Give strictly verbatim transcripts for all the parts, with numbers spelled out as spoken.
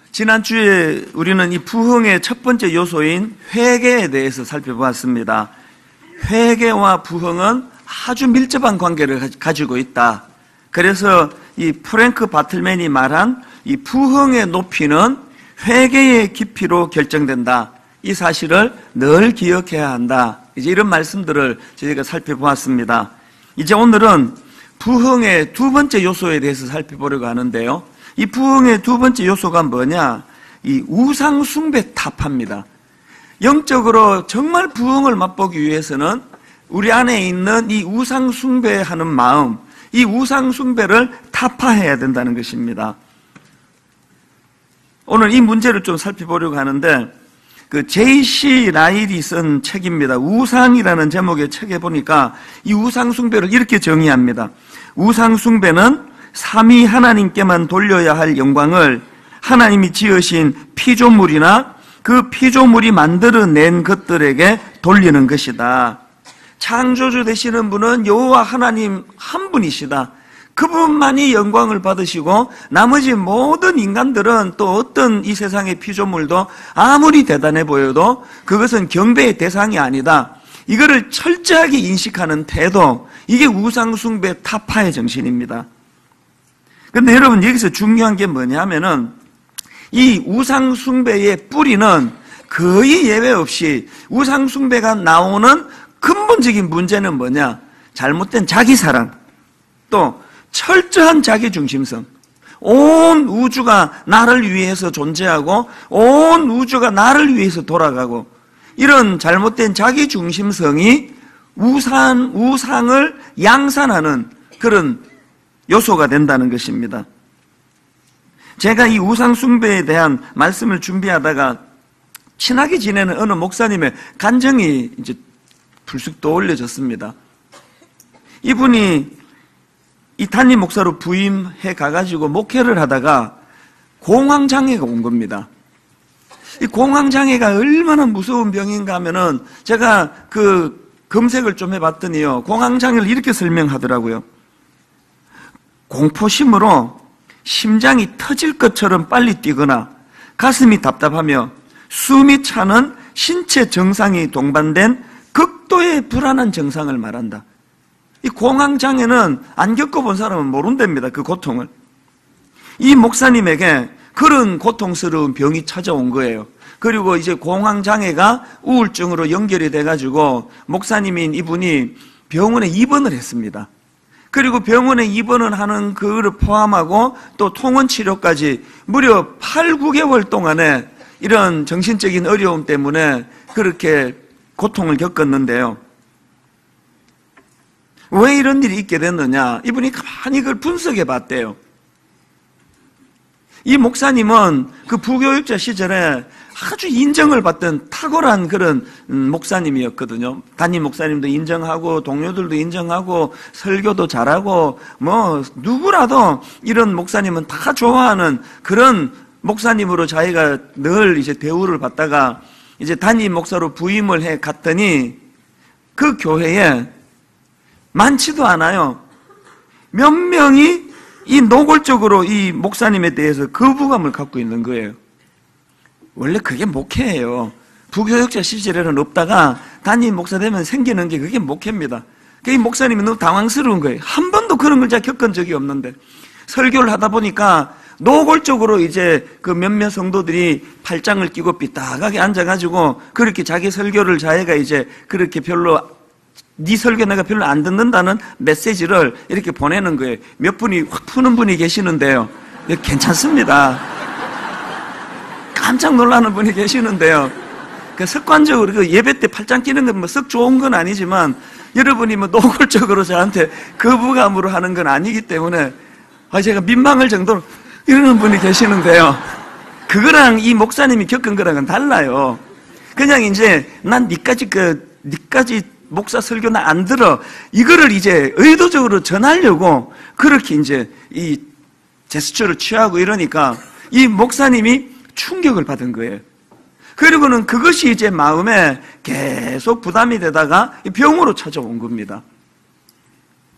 지난주에 우리는 이 부흥의 첫 번째 요소인 회개에 대해서 살펴보았습니다. 회개와 부흥은 아주 밀접한 관계를 가지고 있다. 그래서 이 프랭크 바틀맨이 말한 이 부흥의 높이는 회개의 깊이로 결정된다. 이 사실을 늘 기억해야 한다. 이제 이런 말씀들을 저희가 살펴보았습니다. 이제 오늘은 부흥의 두 번째 요소에 대해서 살펴보려고 하는데요. 이 부흥의 두 번째 요소가 뭐냐? 이 우상 숭배 타파입니다. 영적으로 정말 부흥을 맛보기 위해서는 우리 안에 있는 이 우상 숭배하는 마음, 이 우상 숭배를 타파해야 된다는 것입니다. 오늘 이 문제를 좀 살펴보려고 하는데, 그 제이씨 라일이 쓴 책입니다. 우상이라는 제목의 책에 보니까 이 우상 숭배를 이렇게 정의합니다. 우상 숭배는 삼위 하나님께만 돌려야 할 영광을 하나님이 지으신 피조물이나 그 피조물이 만들어낸 것들에게 돌리는 것이다. 창조주 되시는 분은 여호와 하나님 한 분이시다. 그분만이 영광을 받으시고 나머지 모든 인간들은 또 어떤 이 세상의 피조물도 아무리 대단해 보여도 그것은 경배의 대상이 아니다. 이거를 철저하게 인식하는 태도, 이게 우상숭배 타파의 정신입니다. 그런데 여러분, 여기서 중요한 게 뭐냐면은 이 우상숭배의 뿌리는 거의 예외 없이 우상숭배가 나오는 근본적인 문제는 뭐냐? 잘못된 자기사랑, 또 철저한 자기중심성. 온 우주가 나를 위해서 존재하고 온 우주가 나를 위해서 돌아가고, 이런 잘못된 자기중심성이 우상, 우상을 양산하는 그런 요소가 된다는 것입니다. 제가 이 우상 숭배에 대한 말씀을 준비하다가 친하게 지내는 어느 목사님의 간증이 이제 불쑥 떠올려졌습니다. 이분이 이 담임 목사로 부임해 가가지고 목회를 하다가 공황장애가 온 겁니다. 이 공황장애가 얼마나 무서운 병인가 하면은 제가 그 검색을 좀 해봤더니요, 공황장애를 이렇게 설명하더라고요. 공포심으로 심장이 터질 것처럼 빨리 뛰거나 가슴이 답답하며 숨이 차는 신체 증상이 동반된 극도의 불안한 증상을 말한다. 이 공황장애는 안 겪어본 사람은 모른답니다. 그 고통을. 이 목사님에게 그런 고통스러운 병이 찾아온 거예요. 그리고 이제 공황장애가 우울증으로 연결이 돼가지고 목사님인 이분이 병원에 입원을 했습니다. 그리고 병원에 입원을 하는 그거를 포함하고 또 통원치료까지 무려 팔, 구 개월 동안에 이런 정신적인 어려움 때문에 그렇게 고통을 겪었는데요. 왜 이런 일이 있게 됐느냐? 이분이 가만히 그걸 분석해 봤대요. 이 목사님은 그 부교육자 시절에 아주 인정을 받던 탁월한 그런 목사님이었거든요. 담임 목사님도 인정하고 동료들도 인정하고 설교도 잘하고 뭐 누구라도 이런 목사님은 다 좋아하는 그런 목사님으로 자기가 늘 이제 대우를 받다가 이제 담임 목사로 부임을 해 갔더니 그 교회에 많지도 않아요. 몇 명이 이 노골적으로 이 목사님에 대해서 거부감을 갖고 있는 거예요. 원래 그게 목회예요. 부교육자 시절에는 없다가 담임 목사 되면 생기는 게 그게 목회입니다. 이 목사님이 너무 당황스러운 거예요. 한 번도 그런 걸 제가 겪은 적이 없는데 설교를 하다 보니까 노골적으로 이제 그 몇몇 성도들이 팔짱을 끼고 삐딱하게 앉아가지고 그렇게 자기 설교를 자기가 이제 그렇게 별로 네 설교 내가 별로 안 듣는다는 메시지를 이렇게 보내는 거예요. 몇 분이 확 푸는 분이 계시는데요. 괜찮습니다. 깜짝 놀라는 분이 계시는데요. 그 습관적으로 그 예배 때 팔짱 끼는 건 뭐 썩 좋은 건 아니지만 여러분이 뭐 노골적으로 저한테 거부감으로 하는 건 아니기 때문에 아 제가 민망할 정도로 이러는 분이 계시는데요. 그거랑 이 목사님이 겪은 거랑은 달라요. 그냥 이제 난 니까지 그 니까지 목사 설교 나 안 들어. 이거를 이제 의도적으로 전하려고 그렇게 이제 이 제스처를 취하고 이러니까 이 목사님이 충격을 받은 거예요. 그리고는 그것이 이제 마음에 계속 부담이 되다가 병으로 찾아온 겁니다.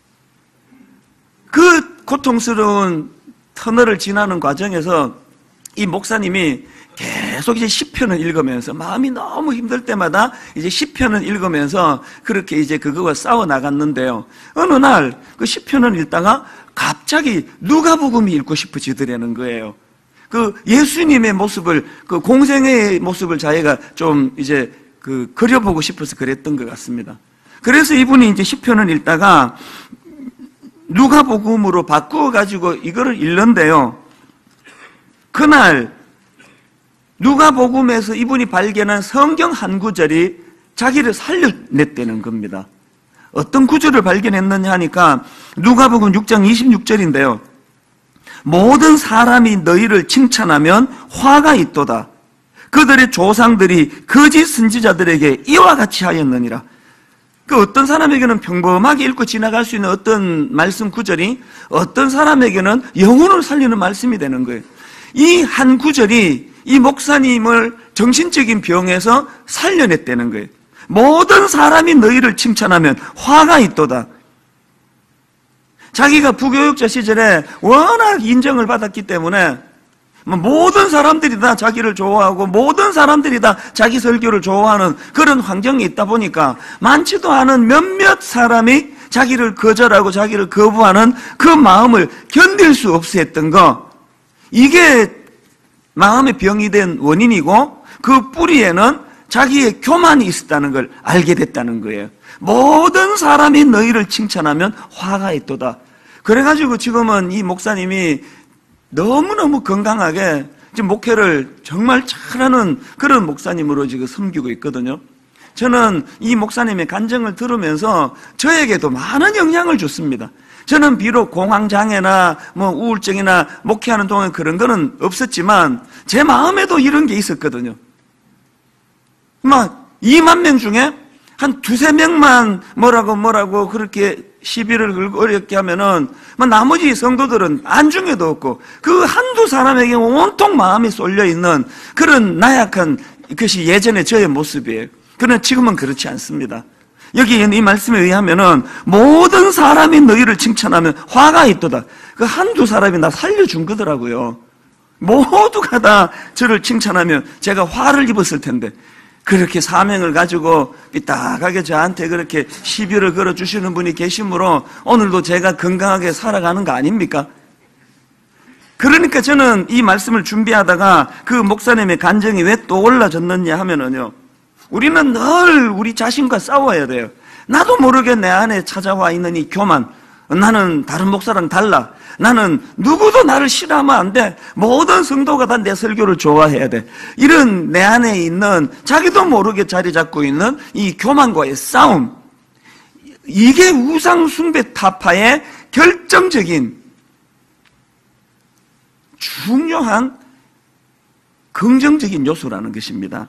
그 고통스러운 터널을 지나는 과정에서 이 목사님이 계속 이제 시편을 읽으면서 마음이 너무 힘들 때마다 이제 시편을 읽으면서 그렇게 이제 그거와 싸워 나갔는데요. 어느 날 그 시편을 읽다가 갑자기 누가복음이 읽고 싶어지더라는 거예요. 그 예수님의 모습을, 그 공생의 모습을 자기가 좀 이제 그 그려보고 싶어서 그랬던 것 같습니다. 그래서 이분이 이제 시편을 읽다가 누가복음으로 바꾸어 가지고 이거를 읽는데요. 그날 누가복음에서 이분이 발견한 성경 한 구절이 자기를 살려냈다는 겁니다. 어떤 구절을 발견했느냐 하니까 누가복음 육 장 이십육 절인데요. 모든 사람이 너희를 칭찬하면 화가 있도다. 그들의 조상들이 거짓 선지자들에게 이와 같이 하였느니라. 그 어떤 사람에게는 평범하게 읽고 지나갈 수 있는 어떤 말씀 구절이 어떤 사람에게는 영혼을 살리는 말씀이 되는 거예요. 이 한 구절이 이 목사님을 정신적인 병에서 살려냈다는 거예요. 모든 사람이 너희를 칭찬하면 화가 있도다. 자기가 부교육자 시절에 워낙 인정을 받았기 때문에 모든 사람들이 다 자기를 좋아하고 모든 사람들이 다 자기 설교를 좋아하는 그런 환경에 있다 보니까 많지도 않은 몇몇 사람이 자기를 거절하고 자기를 거부하는 그 마음을 견딜 수 없어 했던 거, 이게 마음의 병이 된 원인이고 그 뿌리에는 자기의 교만이 있었다는 걸 알게 됐다는 거예요. 모든 사람이 너희를 칭찬하면 화가 있도다. 그래가지고 지금은 이 목사님이 너무너무 건강하게 지금 목회를 정말 잘하는 그런 목사님으로 지금 섬기고 있거든요. 저는 이 목사님의 간증을 들으면서 저에게도 많은 영향을 줬습니다. 저는 비록 공황장애나 뭐 우울증이나 목회하는 동안 그런 거는 없었지만 제 마음에도 이런 게 있었거든요. 막 이만 명 중에 한 두세 명만 뭐라고 뭐라고 그렇게 시비를 걸고 어렵게 하면은 뭐 나머지 성도들은 안중에도 없고 그 한두 사람에게 온통 마음이 쏠려 있는 그런 나약한 것이 예전에 저의 모습이에요. 그러나 지금은 그렇지 않습니다. 여기 이 말씀에 의하면은 모든 사람이 너희를 칭찬하면 화가 있도다. 그 한두 사람이 나 살려준 거더라고요. 모두가 다 저를 칭찬하면 제가 화를 입었을 텐데 그렇게 사명을 가지고 삐딱하게 저한테 그렇게 시비를 걸어주시는 분이 계시므로 오늘도 제가 건강하게 살아가는 거 아닙니까? 그러니까 저는 이 말씀을 준비하다가 그 목사님의 간증이 왜 또 올라졌느냐 하면은요, 우리는 늘 우리 자신과 싸워야 돼요. 나도 모르게 내 안에 찾아와 있는 이 교만, 나는 다른 목사랑 달라, 나는 누구도 나를 싫어하면 안 돼, 모든 성도가 다 내 설교를 좋아해야 돼, 이런 내 안에 있는 자기도 모르게 자리 잡고 있는 이 교만과의 싸움, 이게 우상 숭배 타파의 결정적인 중요한 긍정적인 요소라는 것입니다.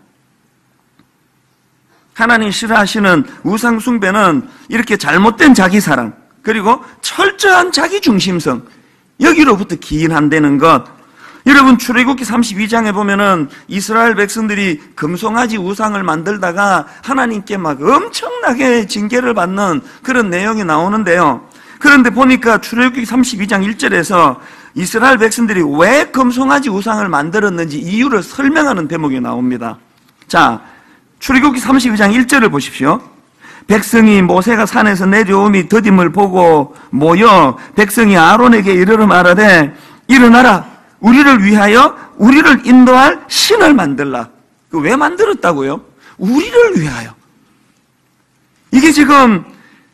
하나님 싫어하시는 우상 숭배는 이렇게 잘못된 자기 사랑, 그리고 철저한 자기 중심성, 여기로부터 기인한다는 것. 여러분, 출애굽기 삼십이 장에 보면은 이스라엘 백성들이 금송아지 우상을 만들다가 하나님께 막 엄청나게 징계를 받는 그런 내용이 나오는데요. 그런데 보니까 출애굽기 삼십이 장 일 절에서 이스라엘 백성들이 왜 금송아지 우상을 만들었는지 이유를 설명하는 대목이 나옵니다. 자, 출애굽기 삼십이 장 일 절을 보십시오. 백성이 모세가 산에서 내려오미 더딤을 보고 모여 백성이 아론에게 이르러 말하되, 일어나라, 우리를 위하여 우리를 인도할 신을 만들라. 왜 만들었다고요? 우리를 위하여. 이게 지금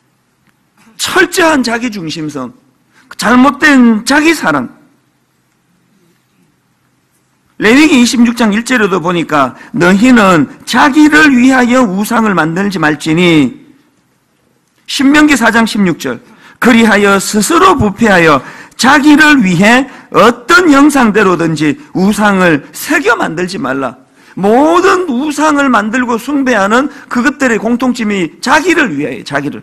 철저한 자기 중심성, 잘못된 자기 사랑. 레위기 이십육 장 일 절에도 보니까 너희는 자기를 위하여 우상을 만들지 말지니, 신명기 사 장 십육 절, 그리하여 스스로 부패하여 자기를 위해 어떤 형상대로든지 우상을 새겨 만들지 말라. 모든 우상을 만들고 숭배하는 그것들의 공통점이 자기를 위하여, 자기를.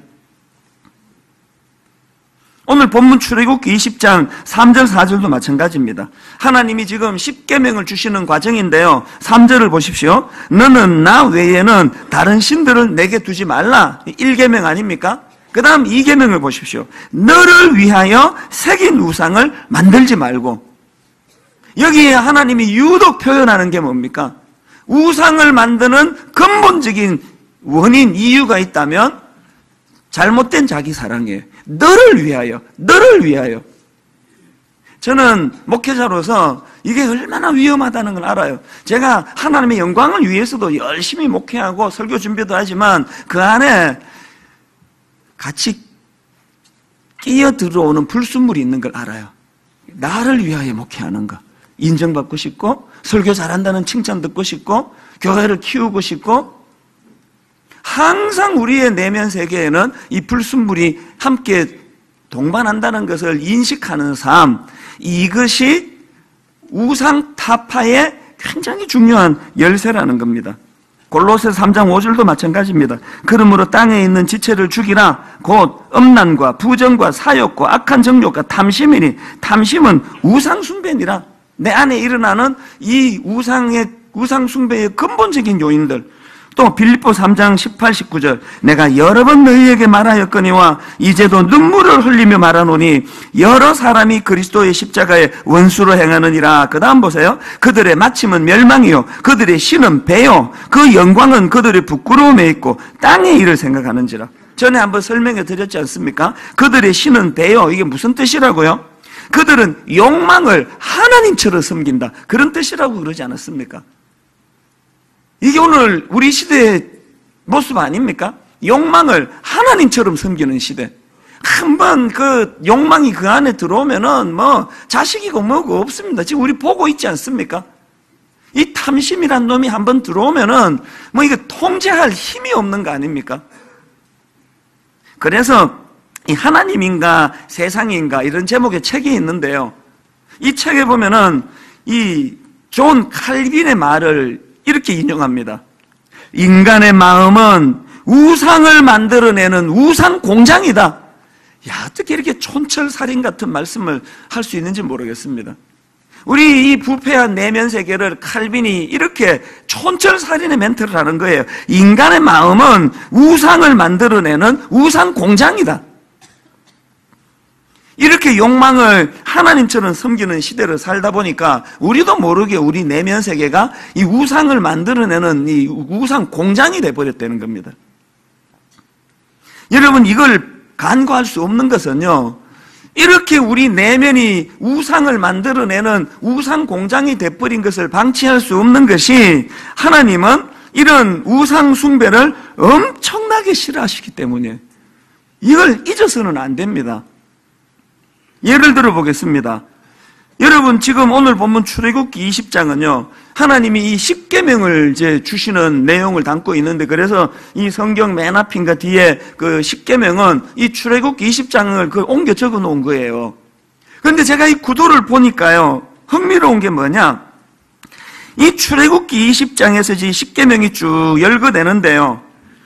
오늘 본문 출애굽기 이십 장 삼 절 사 절도 마찬가지입니다. 하나님이 지금 십계명을 주시는 과정인데요, 삼 절을 보십시오. 너는 나 외에는 다른 신들을 내게 두지 말라. 일 계명 아닙니까? 그 다음 이 계명을 보십시오. 너를 위하여 새긴 우상을 만들지 말고. 여기에 하나님이 유독 표현하는 게 뭡니까? 우상을 만드는 근본적인 원인, 이유가 있다면 잘못된 자기 사랑이에요. 너를 위하여, 너를 위하여. 저는 목회자로서 이게 얼마나 위험하다는 걸 알아요. 제가 하나님의 영광을 위해서도 열심히 목회하고 설교 준비도 하지만 그 안에 같이 끼어 들어오는 불순물이 있는 걸 알아요. 나를 위하여 목회하는 거. 인정받고 싶고, 설교 잘한다는 칭찬 듣고 싶고, 교회를 키우고 싶고, 항상 우리의 내면 세계에는 이 불순물이 함께 동반한다는 것을 인식하는 삶, 이것이 우상 타파의 굉장히 중요한 열쇠라는 겁니다. 골로새 삼 장 오 절도 마찬가지입니다. 그러므로 땅에 있는 지체를 죽이라. 곧 음란과 부정과 사욕과 악한 정욕과 탐심이니, 탐심은 우상 숭배니라. 내 안에 일어나는 이 우상의 우상 숭배의 근본적인 요인들. 또 빌립보 삼 장 십팔, 십구 절 내가 여러 번 너희에게 말하였거니와 이제도 눈물을 흘리며 말하노니 여러 사람이 그리스도의 십자가에 원수로 행하느니라. 그 다음 보세요. 그들의 마침은 멸망이요 그들의 신은 배요 그 영광은 그들의 부끄러움에 있고 땅의 일을 생각하는지라. 전에 한번 설명해 드렸지 않습니까? 그들의 신은 배요. 이게 무슨 뜻이라고요? 그들은 욕망을 하나님처럼 섬긴다, 그런 뜻이라고 그러지 않았습니까? 이게 오늘 우리 시대의 모습 아닙니까? 욕망을 하나님처럼 섬기는 시대. 한번 그 욕망이 그 안에 들어오면은 뭐 자식이고 뭐고 없습니다. 지금 우리 보고 있지 않습니까? 이 탐심이란 놈이 한번 들어오면은 뭐 이거 통제할 힘이 없는 거 아닙니까? 그래서 이 하나님인가 세상인가 이런 제목의 책이 있는데요. 이 책에 보면은 이 존 칼빈의 말을 이렇게 인용합니다. 인간의 마음은 우상을 만들어내는 우상 공장이다. 야, 어떻게 이렇게 촌철살인 같은 말씀을 할 수 있는지 모르겠습니다. 우리 이 부패한 내면 세계를 칼빈이 이렇게 촌철살인의 멘트를 하는 거예요. 인간의 마음은 우상을 만들어내는 우상 공장이다. 이렇게 욕망을 하나님처럼 섬기는 시대를 살다 보니까 우리도 모르게 우리 내면 세계가 이 우상을 만들어내는 이 우상 공장이 돼버렸다는 겁니다. 여러분, 이걸 간과할 수 없는 것은요, 이렇게 우리 내면이 우상을 만들어내는 우상 공장이 돼버린 것을 방치할 수 없는 것이, 하나님은 이런 우상 숭배를 엄청나게 싫어하시기 때문에 이걸 잊어서는 안 됩니다. 예를 들어 보겠습니다. 여러분, 지금 오늘 본문 출애굽기 이십 장은요, 하나님이 이 십계명을 이제 주시는 내용을 담고 있는데, 그래서 이 성경 맨 앞인가 뒤에 그 십계명은 이 출애굽기 이십 장을 그 옮겨 적어 놓은 거예요. 그런데 제가 이 구도를 보니까요, 흥미로운 게 뭐냐, 이 출애굽기 이십 장에서 이 십계명이 쭉 열거되는데요,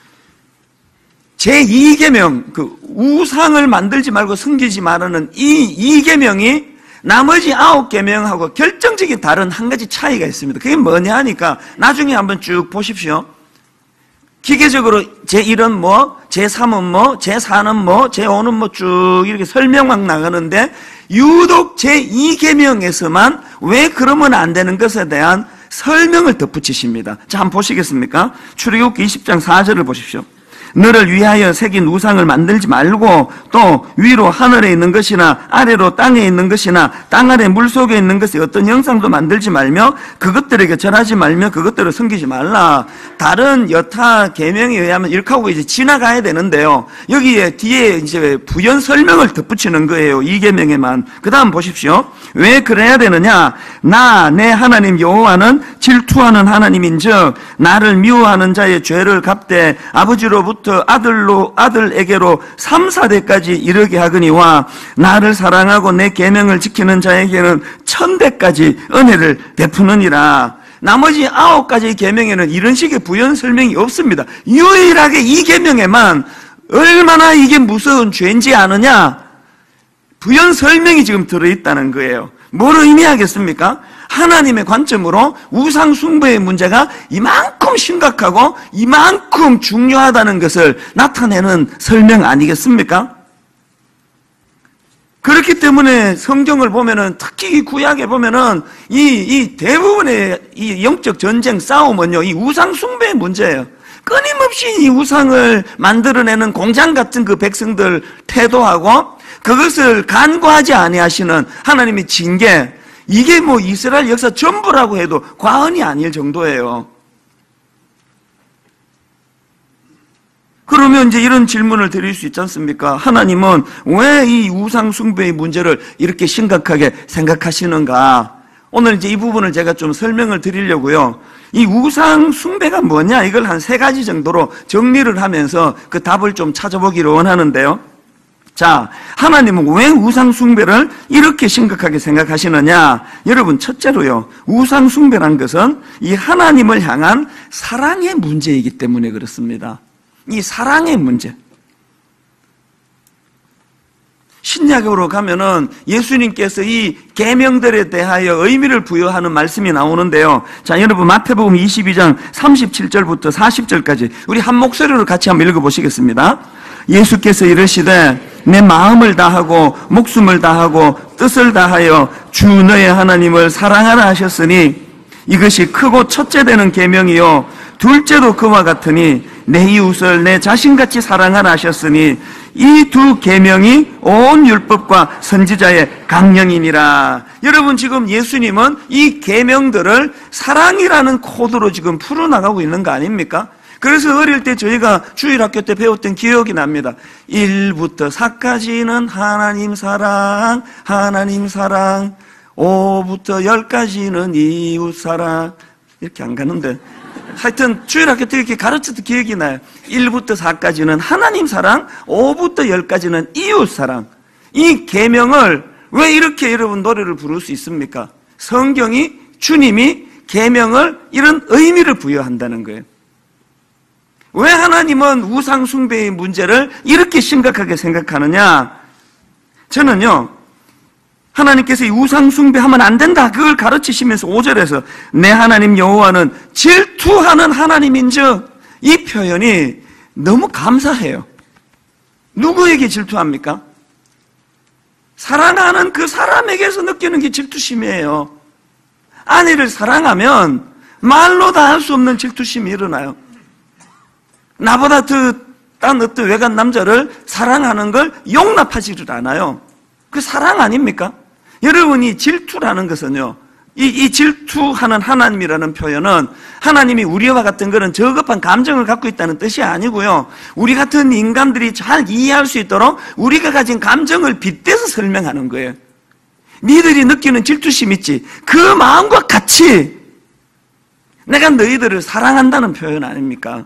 제이 계명, 그 우상을 만들지 말고 섬기지 말라는 이 이 계명이 나머지 아홉 계명하고 결정적인 다른 한 가지 차이가 있습니다. 그게 뭐냐 하니까 나중에 한번 쭉 보십시오. 기계적으로 제일은 뭐, 제삼은 뭐, 제사는 뭐, 제오는 뭐 쭉 이렇게 설명만 나가는데, 유독 제이 계명에서만 왜 그러면 안 되는 것에 대한 설명을 덧붙이십니다. 자, 한번 보시겠습니까? 출애굽기 이십 장 사 절을 보십시오. 너를 위하여 새긴 우상을 만들지 말고, 또 위로 하늘에 있는 것이나 아래로 땅에 있는 것이나 땅 아래 물속에 있는 것이 어떤 형상도 만들지 말며 그것들에게 절하지 말며 그것들을 섬기지 말라. 다른 여타 계명에 의하면 이렇게 하고 이제 지나가야 되는데요, 여기에 뒤에 이제 부연 설명을 덧붙이는 거예요. 이 계명에만. 그 다음 보십시오. 왜 그래야 되느냐? 나 내 하나님 여호와는 질투하는 하나님인즉 나를 미워하는 자의 죄를 갚되 아버지로부터 아들로 아들에게로 삼, 사대까지 이르게 하거니와 나를 사랑하고 내 계명을 지키는 자에게는 천대까지 은혜를 베푸느니라. 나머지 아홉 가지 계명에는 이런 식의 부연 설명이 없습니다. 유일하게 이 계명에만 얼마나 이게 무서운 죄인지 아느냐, 부연 설명이 지금 들어있다는 거예요. 뭘 의미하겠습니까? 하나님의 관점으로 우상 숭배의 문제가 이만큼 심각하고 이만큼 중요하다는 것을 나타내는 설명 아니겠습니까? 그렇기 때문에 성경을 보면은, 특히 이 구약에 보면은 이, 이 대부분의 이 영적 전쟁 싸움은요, 이 우상숭배의 문제예요. 끊임없이 이 우상을 만들어내는 공장 같은 그 백성들 태도하고 그것을 간과하지 아니하시는 하나님의 징계, 이게 뭐 이스라엘 역사 전부라고 해도 과언이 아닐 정도예요. 그러면 이제 이런 질문을 드릴 수 있지 않습니까? 하나님은 왜 이 우상 숭배의 문제를 이렇게 심각하게 생각하시는가? 오늘 이제 이 부분을 제가 좀 설명을 드리려고요. 이 우상 숭배가 뭐냐? 이걸 한 세 가지 정도로 정리를 하면서 그 답을 좀 찾아보기를 원하는데요. 자, 하나님은 왜 우상 숭배를 이렇게 심각하게 생각하시느냐? 여러분, 첫째로요, 우상 숭배란 것은 이 하나님을 향한 사랑의 문제이기 때문에 그렇습니다. 이 사랑의 문제. 신약으로 가면은 예수님께서 이 계명들에 대하여 의미를 부여하는 말씀이 나오는데요. 자, 여러분, 마태복음 이십이 장 삼십칠 절부터 사십 절까지 우리 한 목소리로 같이 한번 읽어보시겠습니다. 예수께서 이르시되 내 마음을 다하고 목숨을 다하고 뜻을 다하여 주 너의 하나님을 사랑하라 하셨으니 이것이 크고 첫째 되는 계명이요 둘째도 그와 같으니 내 이웃을 내 자신같이 사랑하라 하셨으니 이 두 계명이 온 율법과 선지자의 강령이니라. 여러분, 지금 예수님은 이 계명들을 사랑이라는 코드로 지금 풀어나가고 있는 거 아닙니까? 그래서 어릴 때 저희가 주일학교 때 배웠던 기억이 납니다. 일부터 사까지는 하나님 사랑, 하나님 사랑, 오부터 열까지는 이웃 사랑. 이렇게 안 가는데 하여튼 주일학교 때 이렇게 가르쳤던 기억이 나요. 일부터 사까지는 하나님 사랑, 오부터 열까지는 이웃 사랑. 이 계명을 왜 이렇게 여러분 노래를 부를 수 있습니까? 성경이, 주님이 계명을 이런 의미를 부여한다는 거예요. 왜 하나님은 우상 숭배의 문제를 이렇게 심각하게 생각하느냐? 저는요, 하나님께서 이 우상 숭배하면 안 된다, 그걸 가르치시면서 오 절에서 내 하나님 여호와는 질투하는 하나님인즉, 이 표현이 너무 감사해요. 누구에게 질투합니까? 사랑하는 그 사람에게서 느끼는 게 질투심이에요. 아내를 사랑하면 말로 다 할 수 없는 질투심이 일어나요. 나보다 더 딴 어떤 외간 남자를 사랑하는 걸 용납하지를 않아요. 그 사랑 아닙니까? 여러분이 질투라는 것은요, 이, 이 질투하는 하나님이라는 표현은 하나님이 우리와 같은 그런 저급한 감정을 갖고 있다는 뜻이 아니고요, 우리 같은 인간들이 잘 이해할 수 있도록 우리가 가진 감정을 빗대서 설명하는 거예요. 니들이 느끼는 질투심 있지, 그 마음과 같이 내가 너희들을 사랑한다는 표현 아닙니까?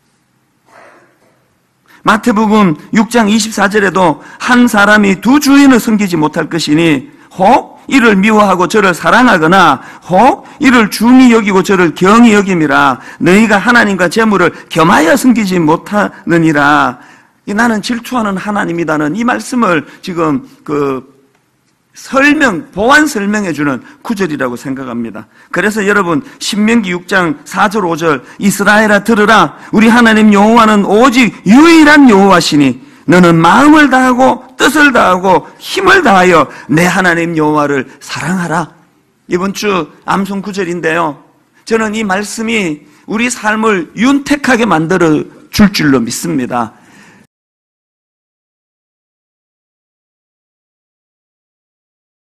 마태복음 육 장 이십사 절에도 한 사람이 두 주인을 섬기지 못할 것이니 혹 이를 미워하고 저를 사랑하거나 혹 이를 중히 여기고 저를 경히 여김이라. 너희가 하나님과 재물을 겸하여 섬기지 못하느니라. 나는 질투하는 하나님이다는 이 말씀을 지금 그 설명, 보완 설명해주는 구절이라고 생각합니다. 그래서 여러분, 신명기 육 장 사 절 오 절 이스라엘아 들으라. 우리 하나님 여호와는 오직 유일한 여호와시니 너는 마음을 다하고 뜻을 다하고 힘을 다하여 내 하나님 여호와를 사랑하라. 이번 주 암송 구절인데요, 저는 이 말씀이 우리 삶을 윤택하게 만들어 줄 줄로 믿습니다.